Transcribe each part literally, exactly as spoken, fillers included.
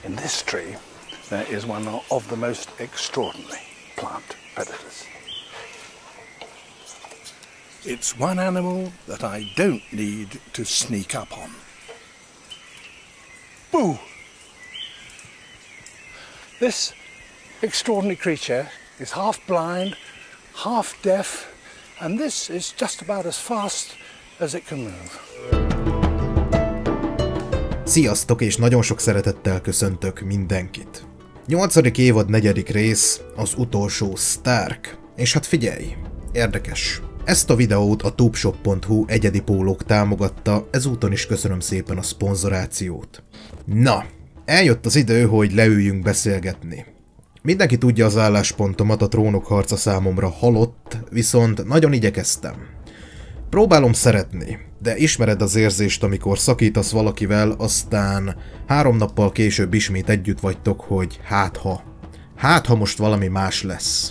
In this tree there is one of the most extraordinary plant predators. It's one animal that I don't need to sneak up on. Boo! This extraordinary creature is half blind, half deaf, and this is just about as fast as it can move. Sziasztok, és nagyon sok szeretettel köszöntök mindenkit. Nyolcadik évad negyedik rész, az utolsó Stark. És hát figyelj, érdekes. Ezt a videót a tubeshop pont hu egyedi pólók támogatta, ezúton is köszönöm szépen a szponzorációt. Na, eljött az idő, hogy leüljünk beszélgetni. Mindenki tudja az álláspontomat, a Trónok harca számomra halott, viszont nagyon igyekeztem. Próbálom szeretni, de ismered az érzést, amikor szakítasz valakivel, aztán három nappal később ismét együtt vagytok, hogy hát ha. Hát ha most valami más lesz.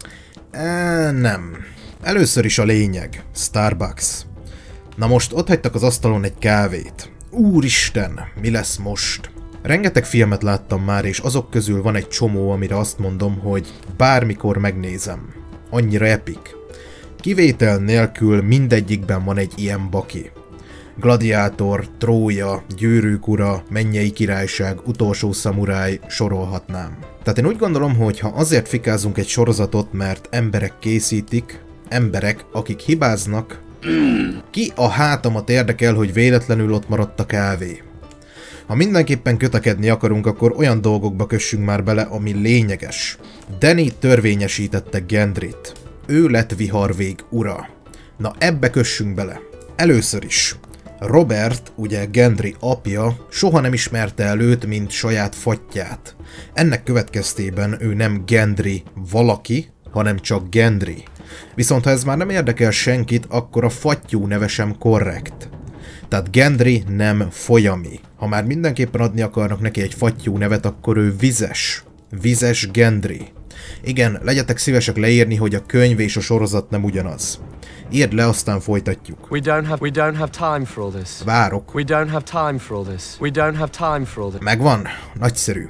E, nem. Először is a lényeg. Starbucks. Na most ott hagytak az asztalon egy kávét. Úristen, mi lesz most? Rengeteg filmet láttam már, és azok közül van egy csomó, amire azt mondom, hogy bármikor megnézem. Annyira epik. Kivétel nélkül mindegyikben van egy ilyen baki. Gladiátor, Trója, Gyűrűk ura, Mennyei királyság, Utolsó szamuráj, sorolhatnám. Tehát én úgy gondolom, hogy ha azért fikázunk egy sorozatot, mert emberek készítik, emberek, akik hibáznak, ki a hátamat érdekel, hogy véletlenül ott maradt a kávé. Ha mindenképpen kötekedni akarunk, akkor olyan dolgokba kössünk már bele, ami lényeges. Dany törvényesítette Gendryt. Ő lett Viharvég ura. Na ebbe kössünk bele. Először is. Robert, ugye Gendry apja, soha nem ismerte el őt, mint saját fattyát. Ennek következtében ő nem Gendry valaki, hanem csak Gendry. Viszont ha ez már nem érdekel senkit, akkor a fattyú neve sem korrekt. Tehát Gendry nem folyami. Ha már mindenképpen adni akarnak neki egy fattyú nevet, akkor ő Vizes. Vizes Gendry. Igen, legyetek szívesek leírni, hogy a könyv és a sorozat nem ugyanaz. Írd le, aztán folytatjuk. We don't have, we don't have time for all this. Várok. We don't have time for all this. We don't have time for all this. Megvan? Nagyszerű.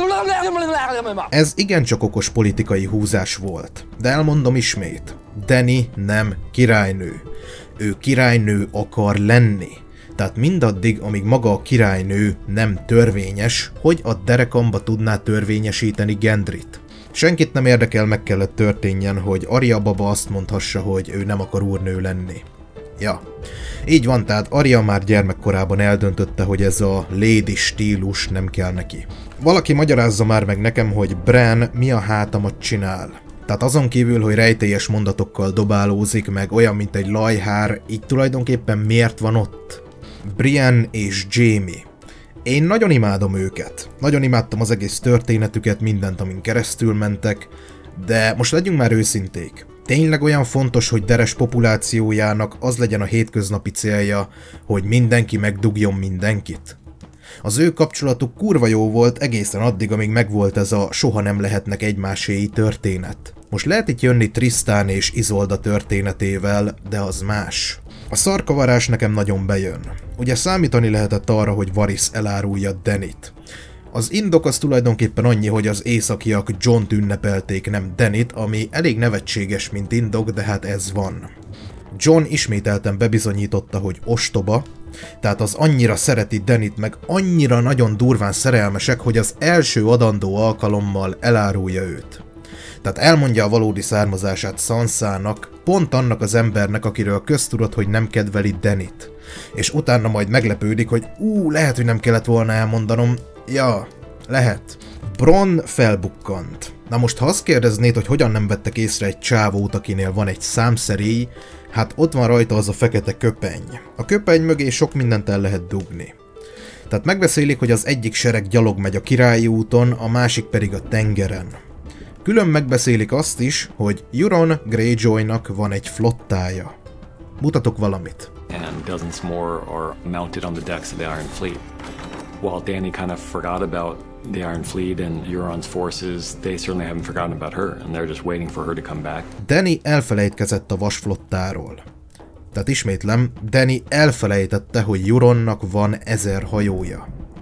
Ez igencsak okos politikai húzás volt. De elmondom ismét. Dany nem királynő. Ő királynő akar lenni. Tehát mindaddig, amíg maga a királynő nem törvényes, hogy a derekamba tudná törvényesíteni Gendryt. Senkit nem érdekel, meg kellett történjen, hogy Arya baba azt mondhassa, hogy ő nem akar úrnő lenni. Ja, így van, tehát Arya már gyermekkorában eldöntötte, hogy ez a lady stílus nem kell neki. Valaki magyarázza már meg nekem, hogy Bran mi a hátamat csinál. Tehát azon kívül, hogy rejtélyes mondatokkal dobálózik, meg olyan, mint egy lajhár, így tulajdonképpen miért van ott? Brienne és Jaime. Én nagyon imádom őket. Nagyon imádtam az egész történetüket, mindent, amin keresztül mentek, de most legyünk már őszinték. Tényleg olyan fontos, hogy Daenerys populációjának az legyen a hétköznapi célja, hogy mindenki megdugjon mindenkit? Az ő kapcsolatuk kurva jó volt egészen addig, amíg megvolt ez a soha nem lehetnek egymáséi történet. Most lehet itt jönni Tristan és Isolda történetével, de az más. A szarkavarás nekem nagyon bejön. Ugye számítani lehetett arra, hogy Varys elárulja Danyt. Az indok az tulajdonképpen annyi, hogy az északiak Jont ünnepelték, nem Danyt, ami elég nevetséges, mint indok, de hát ez van. Jon ismételten bebizonyította, hogy ostoba, tehát az annyira szereti Danyt, meg annyira nagyon durván szerelmesek, hogy az első adandó alkalommal elárulja őt. Tehát elmondja a valódi származását Sansának, pont annak az embernek, akiről köztudott, hogy nem kedveli Danyt. És utána majd meglepődik, hogy ú, lehet, hogy nem kellett volna elmondanom. Ja, lehet. Bronn felbukkant. Na most, ha azt kérdeznéd, hogy hogyan nem vettek észre egy csávót, akinél van egy számszerély, hát ott van rajta az a fekete köpeny. A köpeny mögé sok mindent el lehet dugni. Tehát megbeszélik, hogy az egyik sereg gyalog megy a Királyi úton, a másik pedig a tengeren. Külön megbeszélik azt is, hogy Euron Greyjoynak van egy flottája. Mutatok valamit. And dozens more are mounted on the decks of the Iron Fleet. While Dany kind of forgot about the Iron Fleet and Euron's forces, they certainly haven't forgotten about her, and they're just waiting for her to come back. Dany elfelejtkezett a vasflottáról. Tehát ismétlem, Dany elfelejtette, hogy Euronnak van ezer hajója.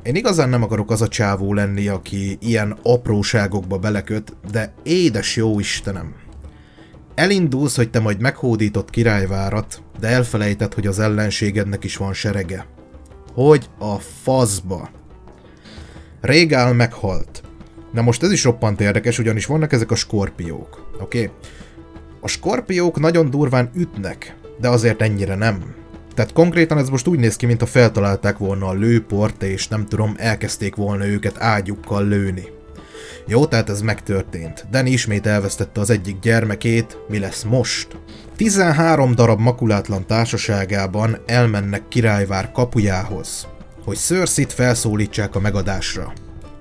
Én igazán nem akarok az a csávó lenni, aki ilyen apróságokba beleköt, de édes jó Istenem! Elindulsz, hogy te majd meghódított királyvárat, de elfelejted, hogy az ellenségednek is van serege. Hogy a faszba? Régál meghalt. Na most ez is roppant érdekes, ugyanis vannak ezek a skorpiók, oké? Okay? A skorpiók nagyon durván ütnek, de azért ennyire nem. Tehát konkrétan ez most úgy néz ki, mintha feltalálták volna a lőport, és nem tudom, elkezdték volna őket ágyukkal lőni. Jó, tehát ez megtörtént. Danny ismét elvesztette az egyik gyermekét, mi lesz most? tizenhárom darab makulátlan társaságában elmennek királyvár kapujához, hogy Cerseit felszólítsák a megadásra.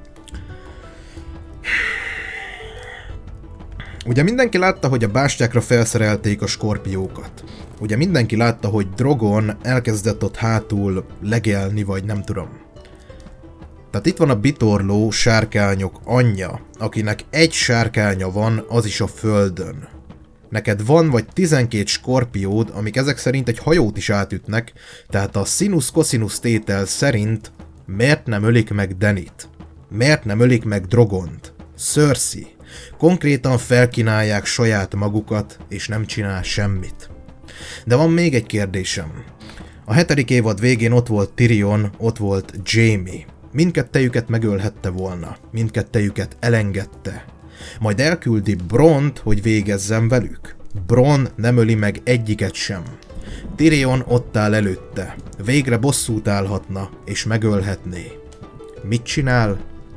Ugye mindenki látta, hogy a bástyákra felszerelték a skorpiókat. Ugye mindenki látta, hogy Drogon elkezdett ott hátul legelni, vagy nem tudom. Tehát itt van a bitorló sárkányok anyja, akinek egy sárkánya van, az is a földön. Neked van vagy tizenkét skorpiód, amik ezek szerint egy hajót is átütnek, tehát a sinus-cosinus tétel szerint miért nem ölik meg Dannyt? Miért nem ölik meg Drogont? Cersei. Konkrétan felkínálják saját magukat, és nem csinál semmit. De van még egy kérdésem. A hetedik évad végén ott volt Tyrion, ott volt Jaime. Mindkettejüket megölhette volna, mindkettejüket elengedte. Majd elküldi Bront, hogy végezzen velük. Bronn nem öli meg egyiket sem. Tyrion ott áll előtte. Végre bosszút állhatna, és megölhetné. Mit csinál?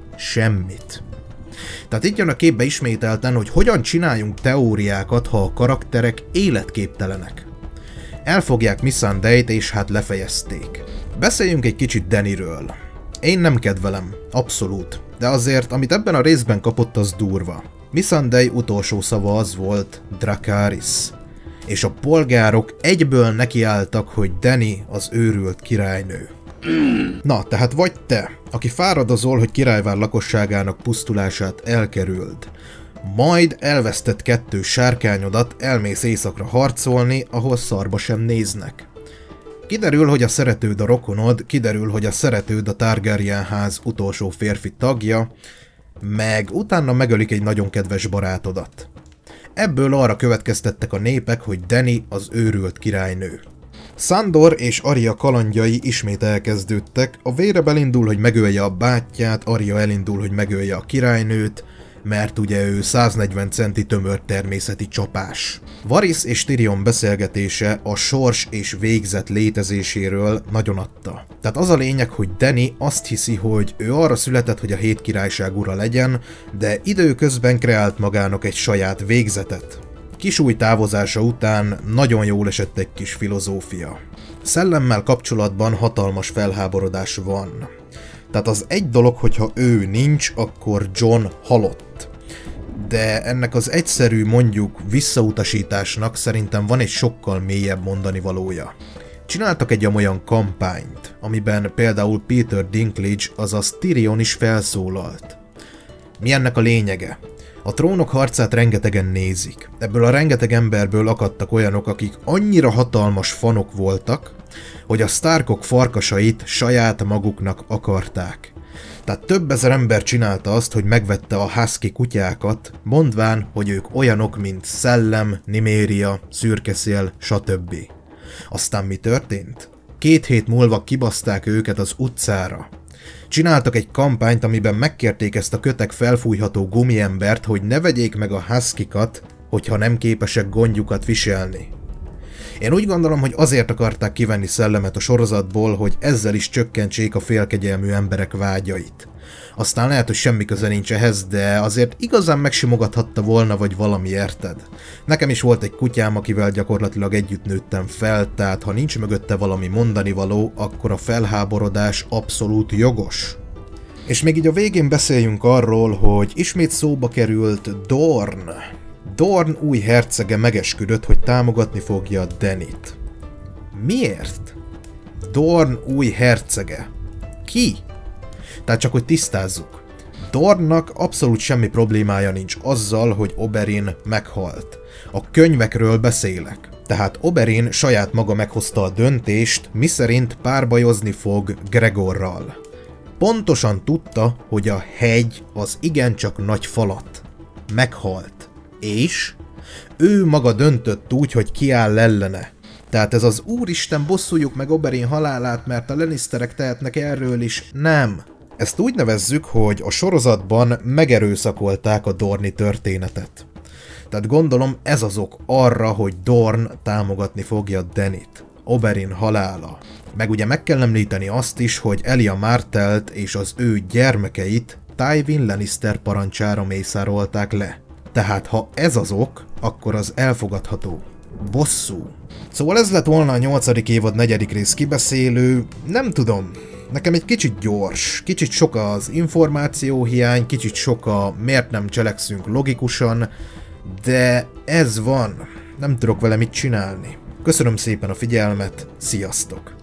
Semmit. Tehát itt jön a képbe ismételten, hogy hogyan csináljunk teóriákat, ha a karakterek életképtelenek. Elfogják Missandei-t, és hát lefejezték. Beszéljünk egy kicsit Dannyről. Én nem kedvelem, abszolút, de azért, amit ebben a részben kapott, az durva. Missandei utolsó szava az volt, Dracarys. És a polgárok egyből nekiálltak, hogy Danny az őrült királynő. Na, tehát vagy te, aki fáradozol, hogy királyvár lakosságának pusztulását elkerüld, majd elvesztett kettő sárkányodat, elmész éjszakra harcolni, ahol szarba sem néznek. Kiderül, hogy a szeretőd a rokonod, kiderül, hogy a szeretőd a Targaryen ház utolsó férfi tagja, meg utána megölik egy nagyon kedves barátodat. Ebből arra következtettek a népek, hogy Danny az őrült királynő. Sandor és Arya kalandjai ismét elkezdődtek, a vére elindul, hogy megölje a bátyját, Arya elindul, hogy megölje a királynőt, mert ugye ő száznegyven centi tömör természeti csapás. Varys és Tyrion beszélgetése a sors és végzet létezéséről nagyon adta. Tehát az a lényeg, hogy Danny azt hiszi, hogy ő arra született, hogy a hét királyság ura legyen, de időközben kreált magának egy saját végzetet. Kisúly távozása után nagyon jól esett egy kis filozófia. Szellemmel kapcsolatban hatalmas felháborodás van. Tehát az egy dolog, hogyha ő nincs, akkor Jon halott. De ennek az egyszerű, mondjuk visszautasításnak szerintem van egy sokkal mélyebb mondani valója. Csináltak egy olyan kampányt, amiben például Peter Dinklage, azaz Tyrion is felszólalt. Mi ennek a lényege? A trónok harcát rengetegen nézik. Ebből a rengeteg emberből akadtak olyanok, akik annyira hatalmas fanok voltak, hogy a Starkok farkasait saját maguknak akarták. Tehát több ezer ember csinálta azt, hogy megvette a husky kutyákat, mondván, hogy ők olyanok, mint Szellem, Nymeria, Szürkeszél, stb. Aztán mi történt? Két hét múlva kibaszták őket az utcára. Csináltak egy kampányt, amiben megkérték ezt a kötek felfújható gumiembert, hogy ne vegyék meg a huskykat, hogyha nem képesek gondjukat viselni. Én úgy gondolom, hogy azért akarták kivenni Szellemet a sorozatból, hogy ezzel is csökkentsék a félkegyelmű emberek vágyait. Aztán lehet, hogy semmi köze nincs ehhez, de azért igazán megsimogathatta volna, vagy valami, érted? Nekem is volt egy kutyám, akivel gyakorlatilag együtt nőttem fel, tehát ha nincs mögötte valami mondanivaló, akkor a felháborodás abszolút jogos. És még így a végén beszéljünk arról, hogy ismét szóba került Dorne. Dorne új hercege megesküdött, hogy támogatni fogja Dannyt. Miért? Dorne új hercege. Ki? Tehát csak hogy tisztázzuk. Dorne-nak abszolút semmi problémája nincs azzal, hogy Oberyn meghalt. A könyvekről beszélek. Tehát Oberyn saját maga meghozta a döntést, miszerint párbajozni fog Gregorral. Pontosan tudta, hogy a hegy az igencsak nagy falat. Meghalt. És ő maga döntött úgy, hogy kiáll ellene. Tehát ez az úristen, bosszuljuk meg Oberyn halálát, mert a Lannisterek tehetnek erről is. Nem. Ezt úgy nevezzük, hogy a sorozatban megerőszakolták a Dorne történetet. Tehát gondolom ez az ok arra, hogy Dorne támogatni fogja Danyt. Oberyn halála. Meg ugye meg kell említeni azt is, hogy Elia Martellt és az ő gyermekeit Tywin Lannister parancsára mészárolták le. Tehát ha ez az ok, akkor az elfogadható. Bosszú. Szóval ez lett volna a nyolcadik évad negyedik rész kibeszélő, nem tudom, nekem egy kicsit gyors, kicsit sok az információhiány, kicsit sok a miért nem cselekszünk logikusan, de ez van, nem tudok vele mit csinálni. Köszönöm szépen a figyelmet, sziasztok!